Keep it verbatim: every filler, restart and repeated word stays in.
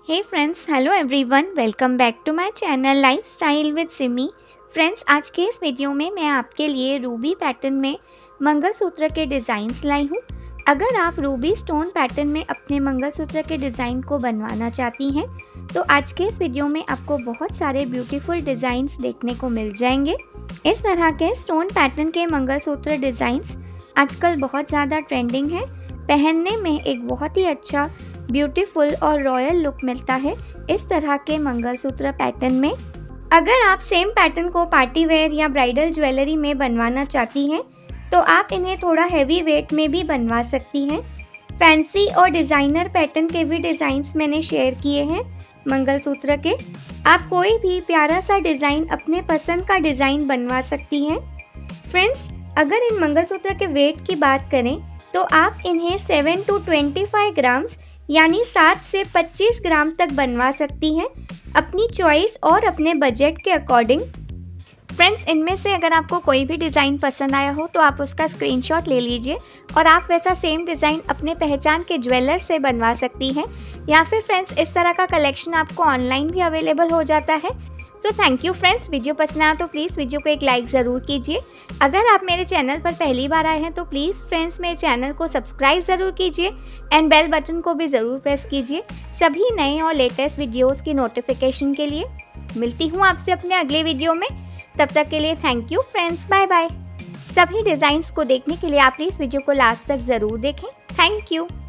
Hey friends, hello everyone, welcome back to my channel lifestyle with Simi. Friends, आज के इस video में मैं आपके लिए रूबी पैटर्न में मंगलसूत्र के डिज़ाइंस लाई हूँ। अगर आप रूबी स्टोन पैटर्न में अपने मंगलसूत्र के डिज़ाइन को बनवाना चाहती हैं तो आज के इस वीडियो में आपको बहुत सारे ब्यूटीफुल डिज़ाइंस देखने को मिल जाएंगे। इस तरह के स्टोन पैटर्न के मंगलसूत्र डिज़ाइंस आजकल बहुत ज़्यादा ट्रेंडिंग है। पहनने में एक बहुत ही अच्छा ब्यूटीफुल और रॉयल लुक मिलता है इस तरह के मंगलसूत्र पैटर्न में। अगर आप सेम पैटर्न को पार्टी वेयर या ब्राइडल ज्वेलरी में बनवाना चाहती हैं तो आप इन्हें थोड़ा हैवी वेट में भी बनवा सकती हैं। फैंसी और डिज़ाइनर पैटर्न के भी डिज़ाइंस मैंने शेयर किए हैं मंगलसूत्र के। आप कोई भी प्यारा सा डिज़ाइन अपने पसंद का डिज़ाइन बनवा सकती हैं। फ्रेंड्स, अगर इन मंगलसूत्र के वेट की बात करें तो आप इन्हें seven to twenty five grams यानी सात से पच्चीस ग्राम तक बनवा सकती हैं अपनी चॉइस और अपने बजट के अकॉर्डिंग। फ्रेंड्स, इनमें से अगर आपको कोई भी डिज़ाइन पसंद आया हो तो आप उसका स्क्रीनशॉट ले लीजिए और आप वैसा सेम डिज़ाइन अपने पहचान के ज्वेलर से बनवा सकती हैं। या फिर फ्रेंड्स, इस तरह का कलेक्शन आपको ऑनलाइन भी अवेलेबल हो जाता है। So thank you friends. Video पसंद आया तो प्लीज़ वीडियो को एक लाइक ज़रूर कीजिए। अगर आप मेरे चैनल पर पहली बार आए हैं तो प्लीज़ फ्रेंड्स मेरे चैनल को सब्सक्राइब ज़रूर कीजिए एंड बेल बटन को भी ज़रूर प्रेस कीजिए सभी नए और लेटेस्ट वीडियोस की नोटिफिकेशन के लिए। मिलती हूँ आपसे अपने अगले वीडियो में, तब तक के लिए thank you friends, bye bye. सभी डिज़ाइंस को देखने के लिए आप प्लीज़ वीडियो को लास्ट तक ज़रूर देखें। Thank you.